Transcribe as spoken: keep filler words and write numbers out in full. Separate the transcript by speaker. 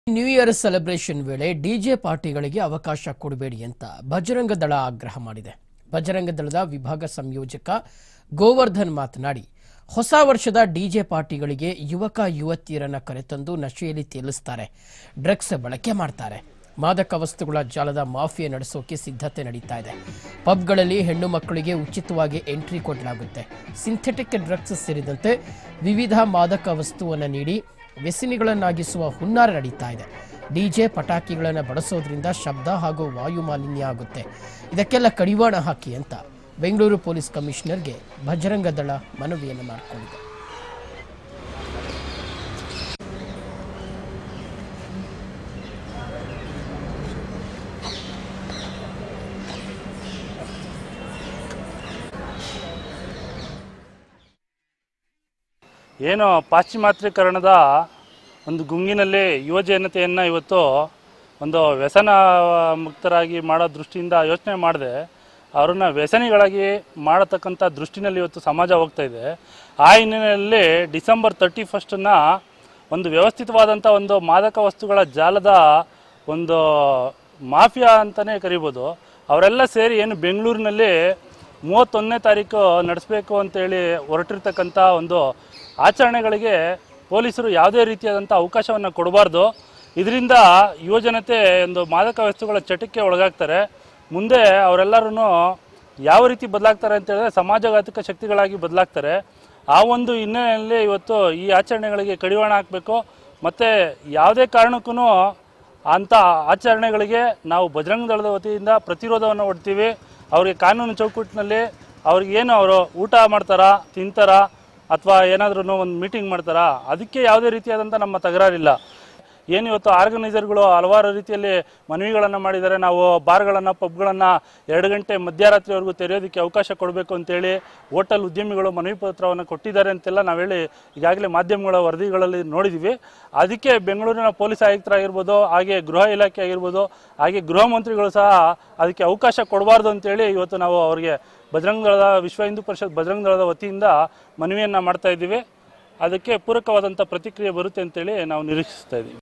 Speaker 1: New year celebration ವೇಳೆ DJ ಪಾರ್ಟಿಗಳಿಗೆ ಅವಕಾಶ ಕೊಡಬೇಡಿ ಅಂತ ಬಜರಂಗ ದಳ ಆಗ್ರಹ ಮಾಡಿದೆ. ಬಜರಂಗ ದಳದ ವಿಭಾಗ ಸಂಯೋಜಕ ಗೋವರ್ಧನ್ ಮಾತನಾಡಿ, ಹೊಸ ವರ್ಷದ ಡಿಜೆ ಪಾರ್ಟಿಗಳಿಗೆ ಯುವಕ ಯುವತಿಯರನ್ನ ಕರೆತಂದು ನಶೆಯಲ್ಲಿ ತೇಲಿಸ್ತಾರೆ, ಡ್ರಗ್ಸ್ ಬಳಕೆ ಮಾಡ್ತಾರೆ, ಮಾದಕ ವಸ್ತುಗಳ ಜಾಲದ ಮಾಫಿಯಾ ನಡೆಸೋಕೆ ಸಿದ್ಧತೆ ನಡೀತಾ ಇದೆ. ಪಬ್ಗಳಲ್ಲಿ ಹೆಣ್ಣು ಮಕ್ಕಳಿಗೆ ಉಚಿತವಾಗಿ ಎಂಟ್ರಿ ಕೊಡಲಾಗುತ್ತೆ. ಸಿಂಥೆಟಿಕ್ ಡ್ರಗ್ಸ್ ಸೇರಿದಂತೆ ವಿವಿಧ ಮಾದಕ ವಸ್ತುವನ್ನು ನೀಡಿ ವ್ಯಸನಿಗಳನ್ನಾಗಿಸುವ ಹುನ್ನಾರ ನಡೀತಾ ಇದೆ. ಡಿಜೆ ಪಟಾಕಿಗಳನ್ನು ಬಳಸೋದ್ರಿಂದ ಶಬ್ದ ಹಾಗೂ ವಾಯು ಮಾಲಿನ್ಯ ಆಗುತ್ತೆ. ಇದಕ್ಕೆಲ್ಲ ಕಡಿವಾಣ ಹಾಕಿ ಅಂತ ಬೆಂಗಳೂರು ಪೊಲೀಸ್ ಕಮಿಷನರ್ಗೆ ಬಜರಂಗ ದಳ ಮನವಿಯನ್ನು ಮಾಡಿಕೊಂಡಿದೆ.
Speaker 2: ಏನು ಪಾಶ್ಚಿಮಾತ್ಯೀಕರಣದ ಒಂದು ಗುಂಗಿನಲ್ಲಿ ಯುವಜನತೆಯನ್ನು ಇವತ್ತು ಒಂದು ವ್ಯಸನ ಮುಕ್ತರಾಗಿ ಮಾಡೋ ದೃಷ್ಟಿಯಿಂದ ಯೋಚನೆ ಮಾಡದೆ ಅವರನ್ನು ವ್ಯಸನಿಗಳಾಗಿ ಮಾಡತಕ್ಕಂಥ ದೃಷ್ಟಿನಲ್ಲಿ ಇವತ್ತು ಸಮಾಜ ಹೋಗ್ತಾ ಇದೆ. ಆ ಹಿನ್ನೆಲೆಯಲ್ಲಿ ಡಿಸೆಂಬರ್ ತರ್ಟಿ ಫಸ್ಟನ್ನು ಒಂದು ವ್ಯವಸ್ಥಿತವಾದಂಥ ಒಂದು ಮಾದಕ ವಸ್ತುಗಳ ಜಾಲದ ಒಂದು ಮಾಫಿಯಾ ಅಂತಲೇ ಕರಿಬೋದು. ಅವರೆಲ್ಲ ಸೇರಿ ಏನು ಬೆಂಗಳೂರಿನಲ್ಲಿ ಮೂವತ್ತೊಂದನೇ ತಾರೀಕು ನಡೆಸಬೇಕು ಅಂತೇಳಿ ಹೊರಟಿರ್ತಕ್ಕಂಥ ಒಂದು ಆಚರಣೆಗಳಿಗೆ ಪೊಲೀಸರು ಯಾವುದೇ ರೀತಿಯಾದಂಥ ಅವಕಾಶವನ್ನು ಕೊಡಬಾರ್ದು. ಇದರಿಂದ ಯುವಜನತೆ ಒಂದು ಮಾದಕ ವಸ್ತುಗಳ ಚಟಕ್ಕೆ ಒಳಗಾಗ್ತಾರೆ. ಮುಂದೆ ಅವರೆಲ್ಲರೂ ಯಾವ ರೀತಿ ಬದಲಾಗ್ತಾರೆ ಅಂತ ಹೇಳಿದ್ರೆ ಸಮಾಜಘಾತಕ ಶಕ್ತಿಗಳಾಗಿ ಬದಲಾಗ್ತಾರೆ. ಆ ಒಂದು ಹಿನ್ನೆಲೆಯಲ್ಲಿ ಇವತ್ತು ಈ ಆಚರಣೆಗಳಿಗೆ ಕಡಿವಾಣ ಹಾಕಬೇಕು. ಮತ್ತು ಯಾವುದೇ ಕಾರಣಕ್ಕೂ ಅಂಥ ಆಚರಣೆಗಳಿಗೆ ನಾವು ಬಜರಂಗ ದಳದ ವತಿಯಿಂದ ಪ್ರತಿರೋಧವನ್ನು ಒಡ್ತೀವಿ. ಅವರಿಗೆ ಕಾನೂನು ಚೌಕಟ್ಟಿನಲ್ಲಿ ಅವ್ರಿಗೇನು ಅವರು ಊಟ ಮಾಡ್ತಾರಾ, ತಿಂತಾರಾ, ಅಥವಾ ಏನಾದ್ರೂ ಒಂದು ಮೀಟಿಂಗ್ ಮಾಡ್ತಾರಾ, ಅದಕ್ಕೆ ಯಾವುದೇ ರೀತಿಯಾದಂಥ ನಮ್ಮ ತಕರಾರಿಲ್ಲ. ಏನು ಇವತ್ತು ಆರ್ಗನೈಸರ್ಗಳು ಹಲವಾರು ರೀತಿಯಲ್ಲಿ ಮನವಿಗಳನ್ನು ಮಾಡಿದ್ದಾರೆ. ನಾವು ಬಾರ್ಗಳನ್ನು ಪಬ್ಗಳನ್ನು ಎರಡು ಗಂಟೆ ಮಧ್ಯರಾತ್ರಿವರೆಗೂ ತೆರೆಯೋದಕ್ಕೆ ಅವಕಾಶ ಕೊಡಬೇಕು ಅಂತೇಳಿ ಹೋಟೆಲ್ ಉದ್ಯಮಿಗಳು ಮನವಿ ಪತ್ರವನ್ನು ಕೊಟ್ಟಿದ್ದಾರೆ ಅಂತೆಲ್ಲ ನಾವು ಹೇಳಿ ಈಗಾಗಲೇ ಮಾಧ್ಯಮಗಳ ವರದಿಗಳಲ್ಲಿ ನೋಡಿದ್ದೀವಿ. ಅದಕ್ಕೆ ಬೆಂಗಳೂರಿನ ಪೊಲೀಸ್ ಆಯುಕ್ತರಾಗಿರ್ಬೋದು, ಹಾಗೆ ಗೃಹ ಇಲಾಖೆ ಆಗಿರ್ಬೋದು, ಹಾಗೆ ಗೃಹ ಮಂತ್ರಿಗಳು ಸಹ ಅದಕ್ಕೆ ಅವಕಾಶ ಕೊಡಬಾರ್ದು ಅಂತೇಳಿ ಇವತ್ತು ನಾವು ಅವರಿಗೆ ಬಜರಂಗ ದಳದ ವಿಶ್ವ ಹಿಂದೂ ಪರಿಷತ್ ಬಜರಂಗ ದಳದ ವತಿಯಿಂದ ಮನವಿಯನ್ನು ಮಾಡ್ತಾ ಇದ್ದೀವಿ. ಅದಕ್ಕೆ ಪೂರಕವಾದಂಥ ಪ್ರತಿಕ್ರಿಯೆ ಬರುತ್ತೆ ಅಂತೇಳಿ ನಾವು ನಿರೀಕ್ಷಿಸ್ತಾ ಇದ್ದೀವಿ.